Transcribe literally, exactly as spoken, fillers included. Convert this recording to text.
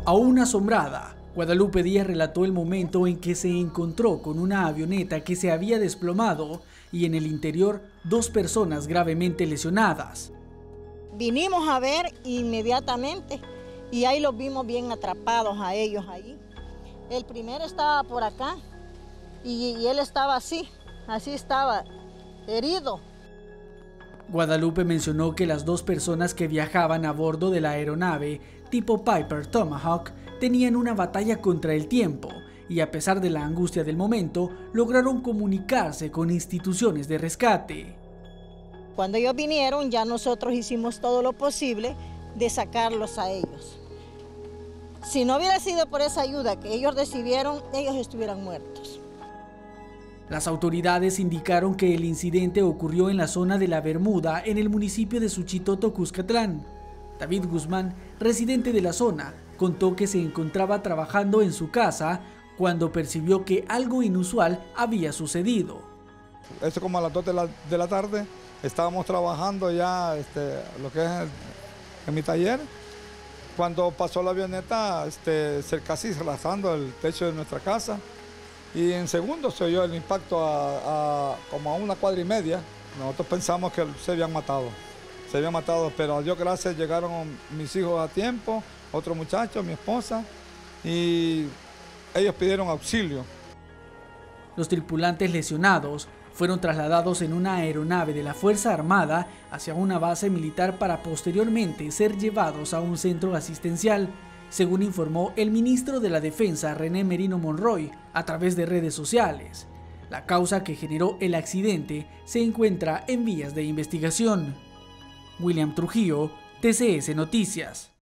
Aún asombrada, Guadalupe Díaz relató el momento en que se encontró con una avioneta que se había desplomado y en el interior dos personas gravemente lesionadas. Vinimos a ver inmediatamente y ahí los vimos bien atrapados a ellos ahí. El primero estaba por acá y, y él estaba así, así estaba, herido. Guadalupe mencionó que las dos personas que viajaban a bordo de la aeronave tipo Piper Tomahawk tenían una batalla contra el tiempo y a pesar de la angustia del momento, lograron comunicarse con instituciones de rescate. Cuando ellos vinieron, ya nosotros hicimos todo lo posible de sacarlos a ellos. Si no hubiera sido por esa ayuda que ellos recibieron, ellos estuvieran muertos. Las autoridades indicaron que el incidente ocurrió en la zona de La Bermuda, en el municipio de Suchitoto, Cuscatlán. David Guzmán, residente de la zona, contó que se encontraba trabajando en su casa cuando percibió que algo inusual había sucedido. Esto como a las dos de la, de la tarde, estábamos trabajando ya este, lo que es el, en mi taller, cuando pasó la avioneta este, casi arrasando el techo de nuestra casa y en segundos se oyó el impacto a, a, como a una cuadra y media. Nosotros pensamos que se habían matado, se habían matado, pero a Dios gracias llegaron mis hijos a tiempo, otro muchacho, mi esposa, y ellos pidieron auxilio. Los tripulantes lesionados fueron trasladados en una aeronave de la Fuerza Armada hacia una base militar para posteriormente ser llevados a un centro asistencial, según informó el ministro de la Defensa René Merino Monroy a través de redes sociales. La causa que generó el accidente se encuentra en vías de investigación. William Trujillo, T C S Noticias.